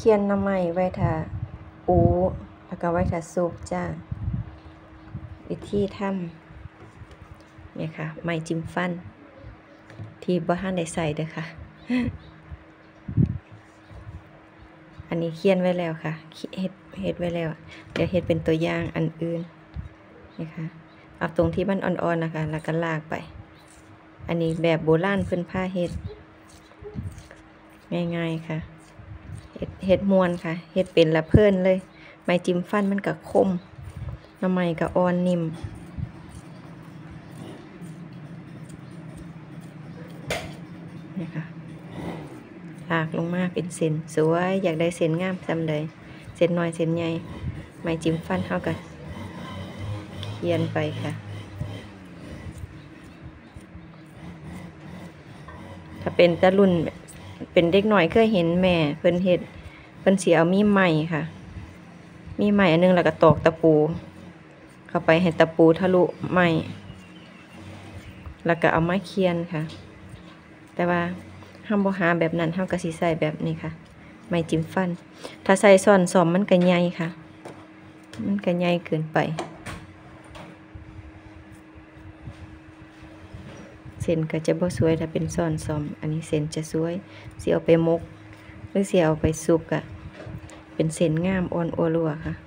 ขียนน้ำไม้ไว้ถ้าอูแล้วก็ไว้ถ้าซุปจ้าวิธีทำเนี่ยค่ะไม้จิ้มฟันที่บ่ทันได้ใส่เด้อค่ะอันนี้เขียนไว้แล้วค่ะเฮ็ดไว้แล้วเดี๋ยวเฮ็ดเป็นตัวอย่างอันอื่นนะคะเอาตรงที่มันอ่อนๆนะคะแล้วก็ลากไปอันนี้แบบโบราณเพิ่นพาเฮ็ดง่ายๆค่ะเฮ็ดม่วนค่ะเฮ็ดเป็นละเพิ่นเลยไม้จิ้มฟันมันก็คมน้ำไม้ก็อ่อนนิ่มนี่ค่ะลากลงมาเป็นเส้นสวยอยากได้เส้นงามซำใดเส้นน้อยเส้นใหญ่ไม้จิ้มฟันเฮาก็เขียนไปค่ะถ้าเป็นตะรุ่นเป็นเด็กหน่อยเคยเห็นแม่เพิ่นเฮ็ดเพิ่นสิเอามีดใหม่ค่ะมีใหม่อันนึงแล้วก็ตอกตะปูเข้าไปให้ตะปูทะลุใหม่แล้วก็เอามาเขียนค่ะแต่ว่าเฮาบ่หาแบบนั้นเฮาก็สิใส่แบบนี้ค่ะไม้จิ้มฟันถ้าใส่ซ่อนซ่อมมันก็ใหญ่ค่ะมันก็ใหญ่เกินไปเส้นก็จะบ่สวยถ้าเป็นซ่อนซ่อมอันนี้เส้นจะสวยสิเอาไปมกหรือสิเอาไปซุปก็เป็นเส้นงามอ่อนอัวรัวค่ะ